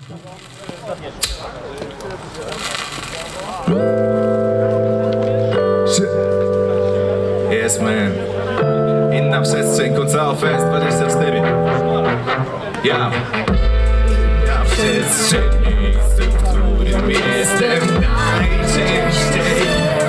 Yes, man. Inna przestrzeń, końcowa fest 24. Ja przestrzeń, miejsce, w którym jestem najczęściej.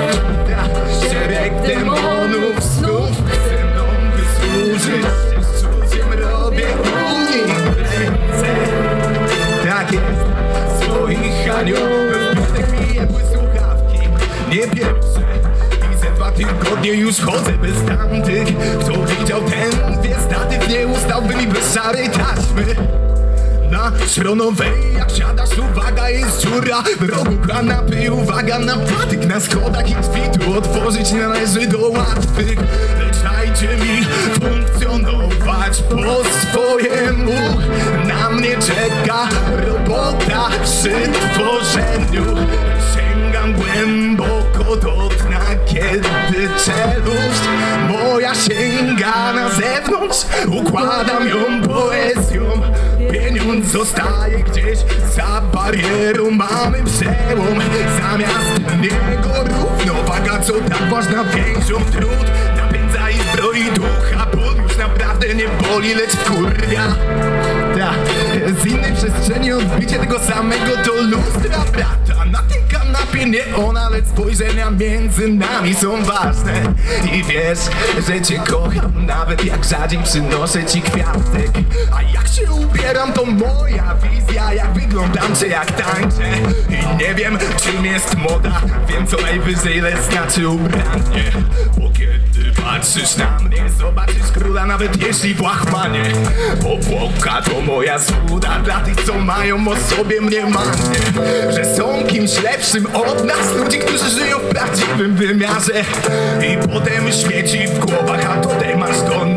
Szereg demonów snów chce mną wysłużyć. Z czuciem robię u nich ręce. Tak jest, swoich aniołów wbitych mi jebły słuchawki. Nie pierwsze. 2 tygodnie już chodzę bez tamtych. Kto widział ten wie, statyw nie ustałby mi bez szarej taśmy. Na Szronowej jak siadasz, uwaga, jest dziura w rogu kanapy, uwaga na patyk. Na schodach i drzwi tu otworzyć nie należy do łatwych. Lecz dajcie mi funkcjonować po swojemu. Na mnie czeka robota przy tworzeniu. Sięgam głęboko do dna, kiedy czeluść moja sięga na zewnątrz. Układam ją poezją. Pieniądz zostaje gdzieś za barierą. Mamy przełom, zamiast niego równowaga, co tak ważna więzią. Trud napędza i zbroi ducha. Ból już naprawdę nie boli, lecz wkurwia. Z innej przestrzeni odbicie tego samego to lustra brata. Na tej kanapie nie ona, lecz spojrzenia między nami są ważne. I wiesz, że cię kocham, nawet jak rzadziej przynoszę ci kwiatek. A jak się ubieram, to moja wizja, jak wyglądam czy jak tańczę. I nie wiem, czym jest moda, wiem co najwyżej, lecz znaczy ubranie. Bo kiedy patrzysz na mnie, zobaczysz króla, nawet jeśli w łachmanie. Obłoka to moja złuda dla tych, co mają o sobie mniemanie, że są kimś lepszym od nas, ludzi, którzy żyją w prawdziwym wymiarze. I potem świeci w głowach, a tutaj masz to